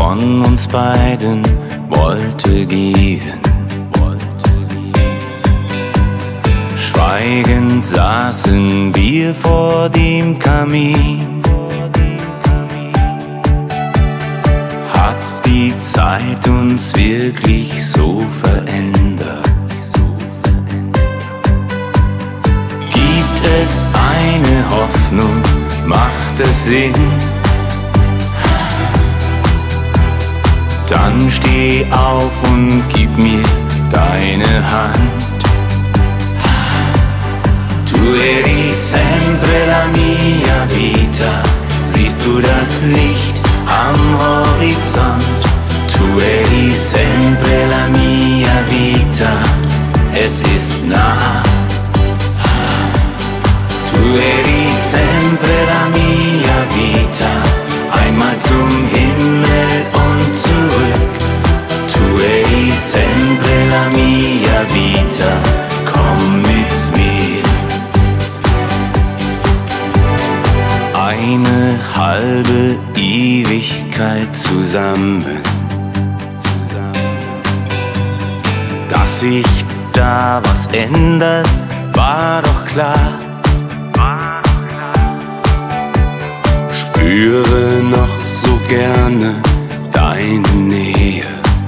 von uns beiden wollte gehen. Schweigend saßen wir vor dem Kamin. Hat die Zeit uns wirklich so verändert? Gibt es eine Hoffnung? Macht es Sinn? Dann steh auf und gib mir deine Hand. Tu eri sempre la mia vita. Siehst du das Licht am Horizont? Tu eri sempre la mia vita. Es ist nah. Tu eri sempre la mia vita. Einmal zum Himmel und zurück. Tu eri sempre la mia vita. Komm mit mir. Eine halbe Ewigkeit zusammen. Dass sich da was ändert, war doch klar. Spüre noch so gerne deine Nähe.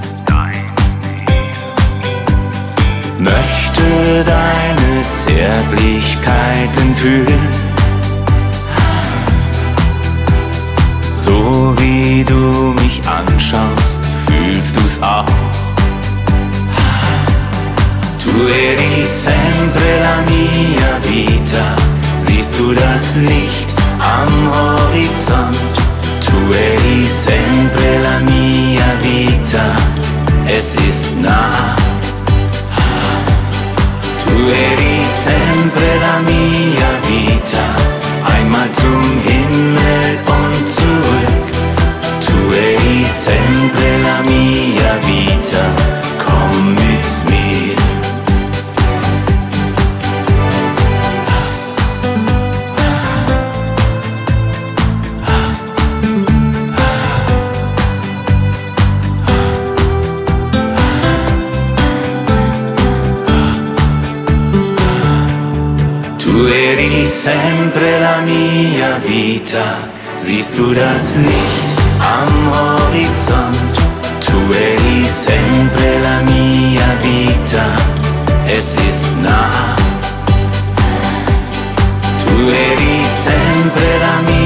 Möchte deine Zärtlichkeiten fühlen. So wie du mich anschaust, fühlst du's auch. Tu eri sempre la mia vita. Siehst du das Licht am Horizont? Tu eri sempre la mia vita. Es ist nah. Tu eri sempre la mia vita. Einmal zum Himmel und zurück. Tu eri sempre la mia vita. Komm mit mir. Tu eri sempre la mia vita. Siehst du das Licht am Horizont? Tu eri sempre la mia vita. Es ist nah. Tu eri sempre la mia